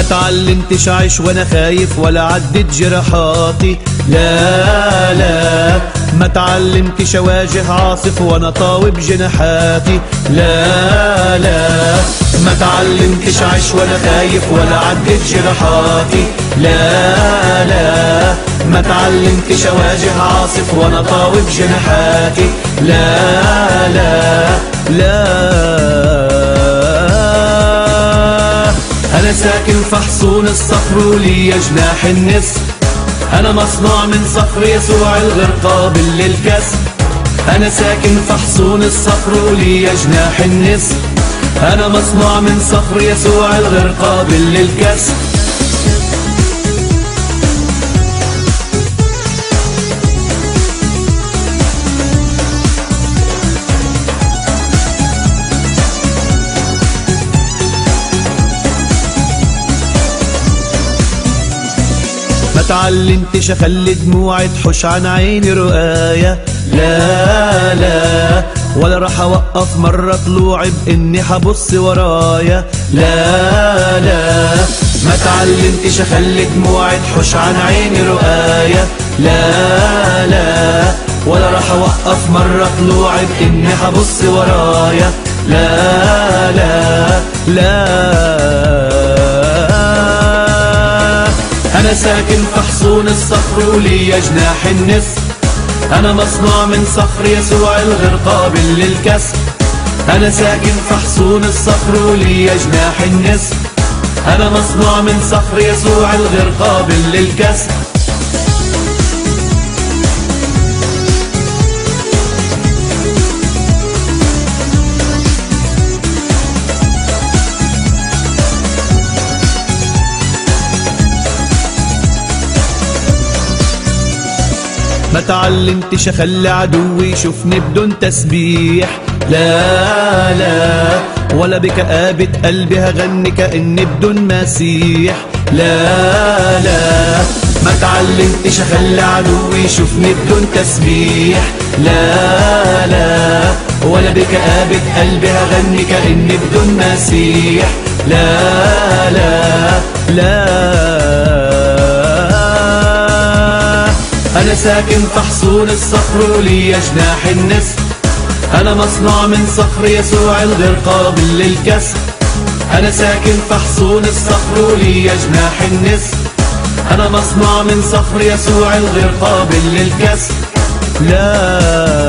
تعلمتش اعيش وانا خايف ولا عدت جراحاتي، لا لا. ما تعلمتش اواجه عاصف وانا طاوي بجناحاتي، لا لا. ما تعلمتش اعيش وانا خايف ولا عدت جراحاتي، لا لا. ما تعلمتش اواجه عاصف وانا طاوي بجناحاتي، لا لا لا. أنا ساكن في حصون الصخر وليا جناح النسر، أنا مصنوع من صخر يسوع الغير قابل للكسر. أنا ساكن في حصون الصخر وليا جناح النسر، أنا مصنوع من صخر يسوع الغير قابل للكسر. ما تعلمتش اخلي دموعي تحوش عن عيني رؤايا، لا لا. ولا راح اوقف مرة طلوعي باني حبص ورايا، لا لا. ما تعلمتش اخلي دموعي تحوش عن عيني رؤايا، لا لا. ولا راح اوقف مرة طلوعي باني حبص ورايا، لا لا لا. أنا ساكن في حصون الصخر وليا جناح النسر، أنا مصنوع من صخر يسوع الغير قابل للكسر. أنا ساكن في حصون الصخر وليا جناح النسر، أنا مصنوع من صخر يسوع الغير قابل للكسر. ما تعلمتش اخلي عدوي يشوفني بدون تسبيح، لا لا. ولا بكآبة قلبي هغني كأني بدون مسيح، لا لا. ما تعلمتش اخلي عدوي يشوفني بدون تسبيح، لا لا. ولا بكآبة قلبي هغني كأني بدون مسيح، لا لا لا. أنا ساكن في حصون الصخر وليا جناح النسر، أنا مصنوع من صخر يسوع الغير قابل للكسر. أنا ساكن في حصون الصخر وليا جناح النسر، أنا مصنوع من صخر يسوع الغير قابل للكسر، لا